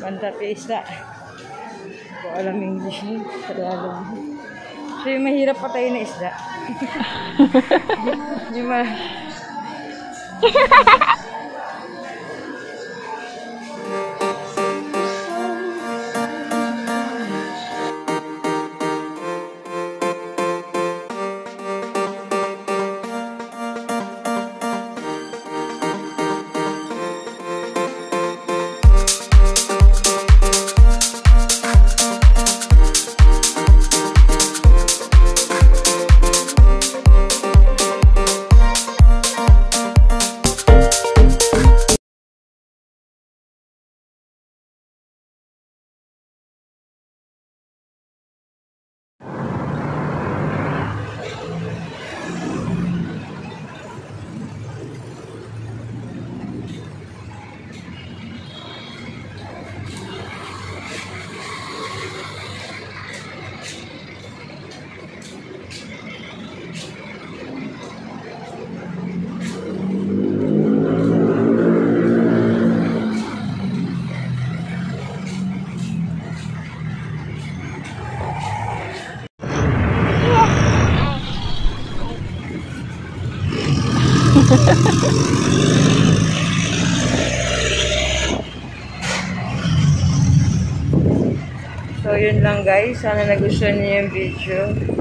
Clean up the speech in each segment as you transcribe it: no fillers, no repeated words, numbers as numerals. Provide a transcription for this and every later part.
Pantapi isda. Hindi ko alam English niya. Tagalog. So yung mahirap patayin na isda. Yung So, yun lang guys. Sana nagustuhan niyo yung video.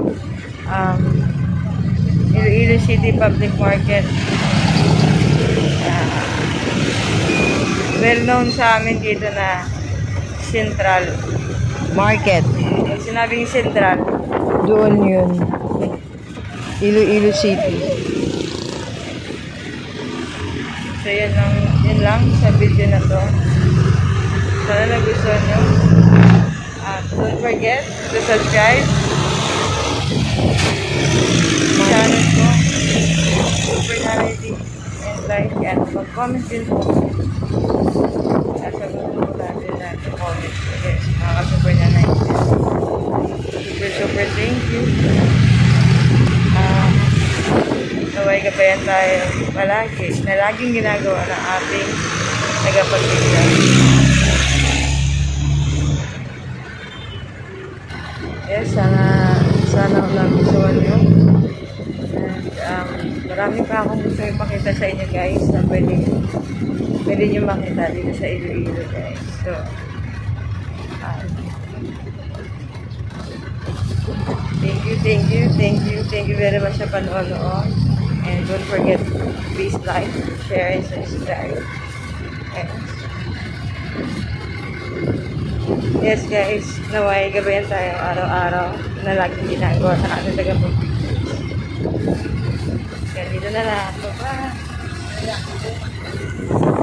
Iloilo City Public Market. Well known sa amin dito na Central Market. Pag sinabing Central, doon yun. Iloilo City. So, yun lang sa video na to. Sana nagustuhan nyo. Don't forget to subscribe channel ko, Super NANAY, and like and mag-comment din po. Sasagutin po natin na comment sa mga Super NANAY. Super thank you. Naway gabayan tayo palagi na laging ginagawa ng ating tagapagligtas. Yes, sana nagustuhan nyo. And marami pa akong gusto ipakita sa inyo guys na pwede nyo makita dito sa Iloilo guys. So, thank you very much sa panonood. And don't forget, please like, share, and subscribe. Yes guys, naway gabayan tayo araw-araw na laging ginagawa sa ating tagapagligtas. Kaya dito na lang. Bye-bye!